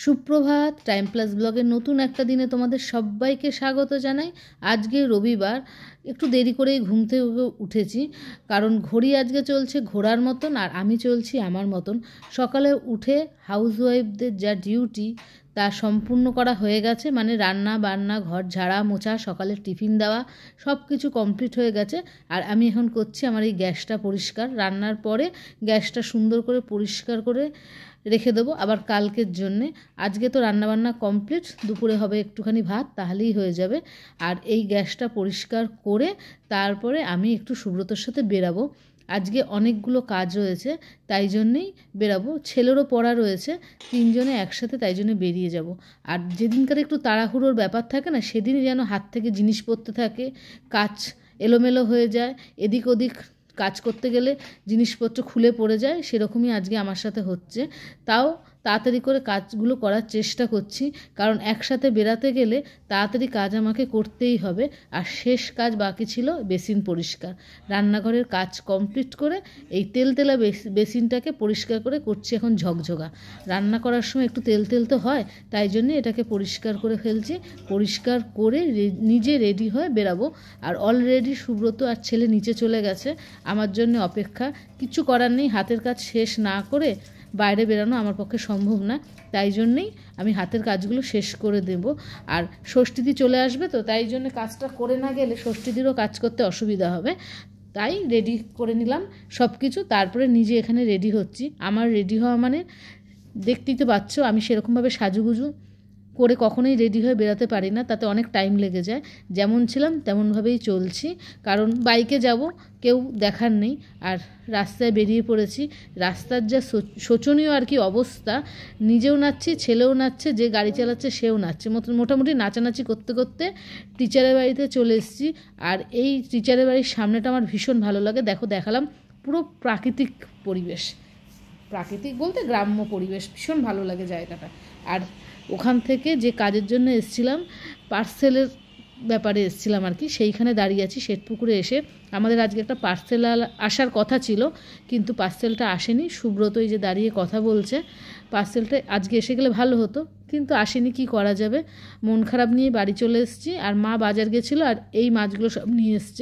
সুপ্রভাত। Time plus ব্লগের নতুন একটা দিনে তোমাদের সবাইকে স্বাগত জানাই। আজকে রবিবার, একটু দেরি করেই ঘুম থেকে উঠেছি, কারণ ঘড়ি আজকে চলছে ঘোড়ার মতন আর আমি চলছি আমার মতন। সকালে উঠে হাউসওয়াইফদের যা ডিউটি তা সম্পূর্ণ করা হয়ে গেছে, মানে রান্না বান্না, ঘর ঝাড়া মোছা, সকালের টিফিন দেওয়া, সব কিছু কমপ্লিট হয়ে গেছে। আর আমি এখন করছি আমার এই গ্যাসটা পরিষ্কার। রান্নার পরে গ্যাসটা সুন্দর করে পরিষ্কার করে রেখে দেবো আবার কালকের জন্যে। আজকে তো রান্নাবান্না কমপ্লিট, দুপুরে হবে একটুখানি ভাত, তাহলেই হয়ে যাবে। আর এই গ্যাসটা পরিষ্কার করে তারপরে আমি একটু সুব্রতর সাথে বেরাবো। আজকে অনেকগুলো কাজ রয়েছে, তাই জন্যেই বেরাবো। ছেলেরও পড়া রয়েছে, তিনজনে একসাথে, তাই জন্য বেরিয়ে যাব। আর যেদিনকার একটু তাড়াহুড়োর ব্যাপার থাকে না, সেদিনই যেন হাত থেকে জিনিস পড়তে থাকে, কাজ এলোমেলো হয়ে যায়, এদিক ওদিক কাজ করতে গেলে জিনিসপত্র খুলে পড়ে যায়। সেরকমই আজকে আমার সাথে হচ্ছে। তাও তাড়াতাড়ি করে কাজগুলো করার চেষ্টা করছি, কারণ একসাথে বেরাতে গেলে তাড়াতাড়ি কাজ আমাকে করতেই হবে। আর শেষ কাজ বাকি ছিল বেসিন পরিষ্কার। রান্নাঘরের কাজ কমপ্লিট করে এই তেলতেলা বেসিনটাকে পরিষ্কার করে করছি এখন ঝকঝকা। রান্না করার সময় একটু তেল তেল তো হয়, তাই জন্য এটাকে পরিষ্কার করে ফেলছি। পরিষ্কার করে নিজে রেডি হয়ে বেরাবো। আর অলরেডি সুব্রত আর ছেলে নিচে চলে গেছে আমার জন্য অপেক্ষা। কিছু করার নেই, হাতের কাজ শেষ না করে বাইরে বেরানো আমার পক্ষে সম্ভব না, তাই জন্যেই আমি হাতের কাজগুলো শেষ করে দেব। আর ষষ্ঠীদি চলে আসবে, তো তাই জন্য কাজটা করে না গেলে ষষ্ঠীদিরও কাজ করতে অসুবিধা হবে। তাই রেডি করে নিলাম সব কিছু, তারপরে নিজে এখানে রেডি হচ্ছি। আমার রেডি হওয়া মানে দেখতেই তো পাচ্ছ, আমি সেরকমভাবে সাজুগুজু করে কখনোই রেডি হয়ে বেরোতে পারি না, তাতে অনেক টাইম লেগে যায়। যেমন ছিলাম তেমনভাবেই চলছি, কারণ বাইকে যাব, কেউ দেখার নেই। আর রাস্তায় বেরিয়ে পড়েছি। রাস্তার যা শোচনীয় আর কি অবস্থা, নিজেও নাচছি, ছেলেও নাচছে, যে গাড়ি চালাচ্ছে সেও নাচছে। মোটামুটি নাচানাচি করতে করতে টিচারের বাড়িতে চলে এসেছি। আর এই টিচারের বাড়ির সামনেটা আমার ভীষণ ভালো লাগে। দেখালাম পুরো প্রাকৃতিক পরিবেশ, প্রাকৃতিক বলতে গ্রাম্য পরিবেশ, ভীষণ ভালো লাগে জায়গাটা। আর ওখান থেকে যে কাজের জন্য এসেছিলাম, পার্সেলের ব্যাপারে এসেছিলাম আর কি, সেইখানে দাঁড়িয়ে আছি শ্বেতপুকুরে এসে। আমাদের আজকে একটা পার্সেল আসার কথা ছিল, কিন্তু পার্সেলটা আসেনি। সুব্রত এই যে দাঁড়িয়ে কথা বলছে, পার্সেলটা আজকে এসে গেলে ভালো হতো, কিন্তু আসেনি, কি করা যাবে। মন খারাপ নিয়ে বাড়ি চলে এসেছি। আর মা বাজার গেছিলো, আর এই মাছগুলো সব নিয়ে এসছে,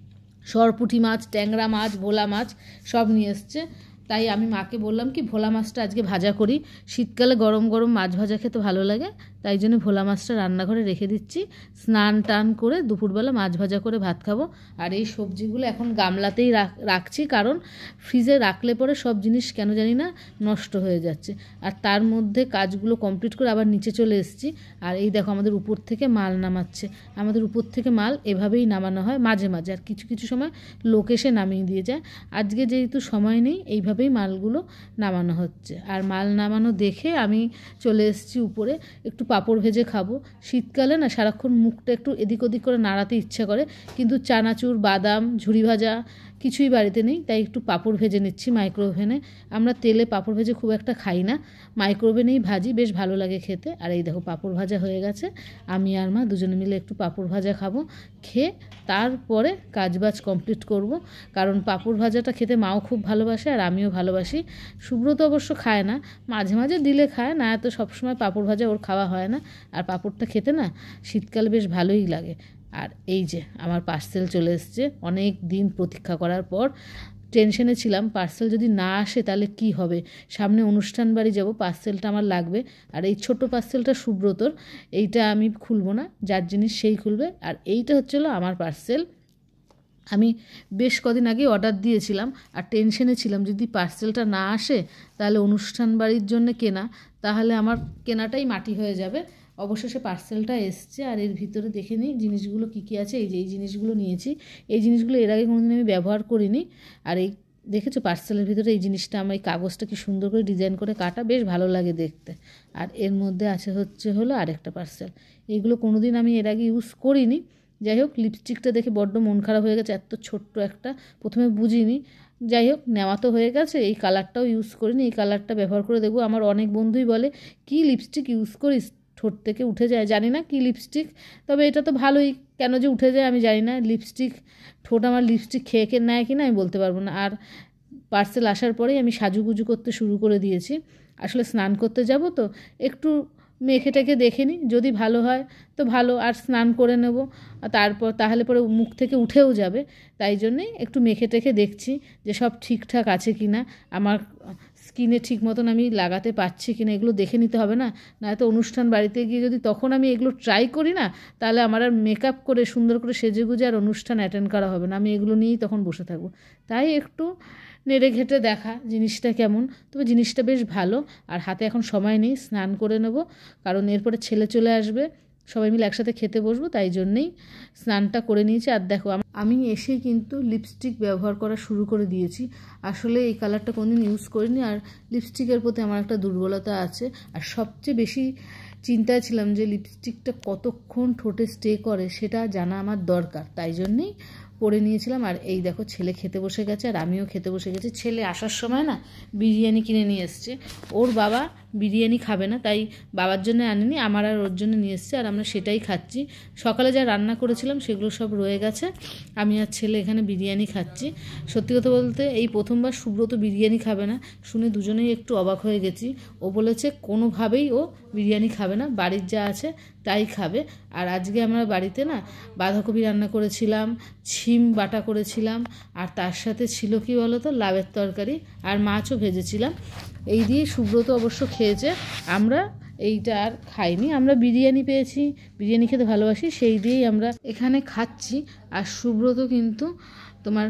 সরপুঁটি মাছ, ট্যাংরা মাছ, ভোলা মাছ সব নিয়ে এসছে। তাই আমি মাকে বললাম কি ভোলা মাছটা আজকে ভাজা করি, শীতকালে গরম গরম মাছ ভাজা খেতে ভালো লাগে, তাই জন্য ভোলা মাছটা রান্নাঘরে রেখে দিচ্ছি। স্নান টান করে দুপুরবেলা মাছ ভাজা করে ভাত খাবো। আর এই সবজিগুলো এখন গামলাতেই রাখছি, কারণ ফ্রিজে রাখলে পরে সব জিনিস কেন জানি না নষ্ট হয়ে যাচ্ছে। আর তার মধ্যে কাজগুলো কমপ্লিট করে আবার নিচে চলে এসেছি। আর এই দেখো আমাদের উপর থেকে মাল নামাচ্ছে। আমাদের উপর থেকে মাল এভাবেই নামানো হয় মাঝে মাঝে, আর কিছু কিছু সময় লোক এসে নামিয়ে দিয়ে যায়। আজকে যেহেতু সময় নেই, এইভাবেই মালগুলো নামানো হচ্ছে। আর মাল নামানো দেখে আমি চলে এসেছি উপরে, একটু পাঁপড় ভেজে খাবো। শীতকালে না সারাক্ষণ মুখটা একটু এদিক ওদিক করে নাড়াতে ইচ্ছা করে, কিন্তু চানাচুর, বাদাম, ঝুড়ি ভাজা কিছুই বাড়িতে নেই, তাই একটু পাঁপড় ভেজে নিচ্ছি মাইক্রো ওভেনে। আমরা তেলে পাঁপড় ভেজে খুব একটা খাই না, মাইক্রো ওভেনেই ভাজি, বেশ ভালো লাগে খেতে। আর এই দেখো পাঁপড় ভাজা হয়ে গেছে, আমি আর মা দুজনে মিলে একটু পাঁপড় ভাজা খাবো। খেয়ে তারপরে কাজবাজ কমপ্লিট করব, কারণ পাঁপড় ভাজাটা খেতে মাও খুব ভালোবাসে আর আমিও ভালোবাসি। সুব্রত অবশ্য খায় না, মাঝে মাঝে দিলে খায়, না এত সবসময় পাঁপড় ভাজা ওর খাওয়া হয় না। আর পাঁপড়টা খেতে না শীতকালে বেশ ভালোই লাগে। আর এই যে আমার পার্সেল চলে এসছে, অনেক দিন প্রতীক্ষা করার পর। টেনশনে ছিলাম পার্সেল যদি না আসে তাহলে কি হবে, সামনে অনুষ্ঠান বাড়ি যাব, পার্সেলটা আমার লাগবে। আর এই ছোট পার্সেলটা সুব্রতর, এইটা আমি খুলবো না, যার জিনিস সেই খুলবে। আর এইটা হচ্ছিল আমার পার্সেল। আমি বেশ কদিন আগে অর্ডার দিয়েছিলাম, আর টেনশনে ছিলাম যদি পার্সেলটা না আসে তাহলে অনুষ্ঠান বাড়ির জন্য কেনা, তাহলে আমার কেনাটাই মাটি হয়ে যাবে। অবশেষে পার্সেলটা এসছে। আর এর ভিতরে দেখে নিই জিনিসগুলো কী কী আছে। এই যে এই জিনিসগুলো নিয়েছি, এই জিনিসগুলো এর আগে কোনোদিন আমি ব্যবহার করিনি। আর এই দেখেছো পার্সেলের ভিতরে এই জিনিসটা, আমার এই কাগজটা কি সুন্দর করে ডিজাইন করে কাটা, বেশ ভালো লাগে দেখতে। আর এর মধ্যে আছে হলো আরেকটা পার্সেল। এইগুলো কোনোদিন আমি এর আগে ইউজ করিনি। যাই হোক, লিপস্টিকটা দেখে বড্ড মন খারাপ হয়ে গেছে, এত ছোট্ট একটা, প্রথমে বুঝিনি। যাই হোক, নেওয়া তো হয়ে গেছে। এই কালারটাও ইউজ করিনি, এই কালারটা ব্যবহার করে দেখবো। আমার অনেক বন্ধুই বলে কি লিপস্টিক ইউজ করিস, ঠোঁট থেকে উঠে যায়, জানি না কি লিপস্টিক, তবে এটা তো ভালোই, কেন যে উঠে যায় আমি জানি না। লিপস্টিক, ঠোঁট আমার লিপস্টিক খেয়ে নেয় কিনা আমি বলতে পারবো না। আর পার্সেল আসার পরেই আমি সাজুগুজু করতে শুরু করে দিয়েছি। আসলে স্নান করতে যাব তো একটু মেখেটাকে দেখে নিই, যদি ভালো হয় তো ভালো, আর স্নান করে নেব, তারপর তাহলে পরে মুখ থেকে উঠেও যাবে। তাই জন্যেই একটু মেখে টেখে দেখছি যে সব ঠিকঠাক আছে কি না, আমার স্কিনে ঠিক মতন আমি লাগাতে পারছি কি না, এগুলো দেখে নিতে হবে না। নয়তো অনুষ্ঠান বাড়িতে গিয়ে যদি তখন আমি এগুলো ট্রাই করি না, তাহলে আমার আর মেকআপ করে সুন্দর করে সেজেগুজে আর অনুষ্ঠান অ্যাটেন্ড করা হবে না, আমি এগুলো নিয়েই তখন বসে থাকবো। তাই একটু নেড়ে ঘেঁটে দেখা জিনিসটা কেমন, তবে জিনিসটা বেশ ভালো। আর হাতে এখন সময় নেই, স্নান করে নেব, কারণ এরপরে ছেলে চলে আসবে, সবাই মিলে একসাথে খেতে বসবো, তাই জন্যেই স্নানটা করে নিয়েছি। আর দেখো আমি এসেই কিন্তু লিপস্টিক ব্যবহার করা শুরু করে দিয়েছি। আসলে এই কালারটা কোনোদিন ইউজ করিনি, আর লিপস্টিকের প্রতি আমার একটা দুর্বলতা আছে। আর সবচেয়ে বেশি চিন্তায় ছিলাম যে লিপস্টিকটা কতক্ষণ ঠোঁটে স্টে করে সেটা জানা আমার দরকার, তাই জন্যেই পরে নিয়েছিলাম। আর এই দেখো ছেলে খেতে বসে গেছে আর আমিও খেতে বসে গেছি। ছেলে আসার সময় না বিরিয়ানি কিনে নিয়ে এসছে, ওর বাবা বিরিয়ানি খাবে না, তাই বাবার জন্য আনেনি, আমার আর ওর জন্য নিয়ে এসছে, আর আমরা সেটাই খাচ্ছি। সকালে যা রান্না করেছিলাম সেগুলো সব রয়ে গেছে, আমি আর ছেলে এখানে বিরিয়ানি খাচ্ছি। সত্যি কথা বলতে এই প্রথমবার সুব্রত বিরিয়ানি খাবে না শুনে দুজনেই একটু অবাক হয়ে গেছি। ও বলেছে কোনোভাবেই ও বিরিয়ানি খাবে না, বাড়ির যা আছে তাই খাবে। আর আজকে আমরা বাড়িতে না বাঁধাকপি রান্না করেছিলাম, শিম বাটা করেছিলাম, আর তার সাথে ছিল কি বলো তো, লাউয়ের তরকারি, আর মাছও ভেজেছিলাম। এই দিয়ে সুব্রত অবশ্য খেয়েছে, আমরা এইটা আর খাইনি। আমরা বিরিয়ানি পেয়েছি, বিরিয়ানি খেতে ভালোবাসি, সেই দিয়েই আমরা এখানে খাচ্ছি। আর সুব্রত কিন্তু তোমার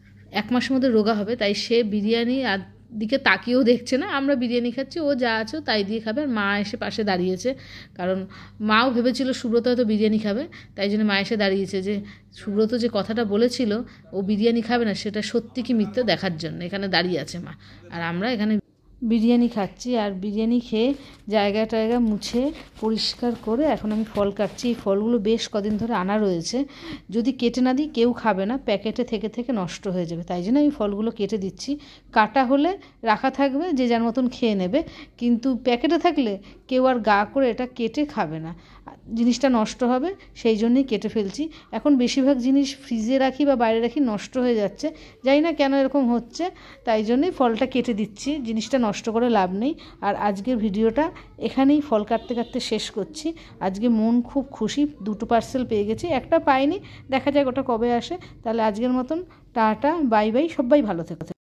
1 মাসের মধ্যে রোগা হবে, তাই সে বিরিয়ানি আর দিকে তাকিয়েও দেখছে না, আমরা বিরিয়ানি খাচ্ছি, ও যা আছে তাই দিয়ে খাবে। আর মা এসে পাশে দাঁড়িয়েছে, কারণ মাও ভেবেছিল সুব্রত হয়তো বিরিয়ানি খাবে, তাই জন্য মা এসে দাঁড়িয়েছে যে সুব্রত যে কথাটা বলেছিল ও বিরিয়ানি খাবে না সেটা সত্যি কি মিথ্যে দেখার জন্য এখানে দাঁড়িয়ে আছে মা। আর আমরা এখানে বিরিয়ানি খাচ্ছি, আর বিরিয়ানি খেয়ে জায়গা টায়গা মুছে পরিষ্কার করে এখন আমি ফল কাটছি। এই ফলগুলো বেশ কদিন ধরে আনা রয়েছে, যদি কেটে না দিই কেউ খাবে না, প্যাকেটে থেকে থেকে নষ্ট হয়ে যাবে, তাই জন্য আমি ফলগুলো কেটে দিচ্ছি। কাটা হলে রাখা থাকবে, যে যার মতন খেয়ে নেবে, কিন্তু প্যাকেটে থাকলে কেউ আর গা করে এটা কেটে খাবে না, জিনিসটা নষ্ট হবে, সেই জন্যই কেটে ফেলছি। এখন বেশিরভাগ জিনিস ফ্রিজে রাখি বা বাইরে রাখি, নষ্ট হয়ে যাচ্ছে, জানি না কেন এরকম হচ্ছে, তাই জন্যই ফলটা কেটে দিচ্ছি, জিনিসটা নষ্ট করে লাভ নেই। আর আজকের ভিডিওটা এখানেই ফল কাটতে কাটতে শেষ করছি। আজকে মন খুব খুশি, 2টো পার্সেল পেয়ে গেছি, একটা পাইনি, দেখা যাক ওটা কবে আসে। তাহলে আজকের মতন টাটা, বাই বাই, সবাই ভালো থেকো।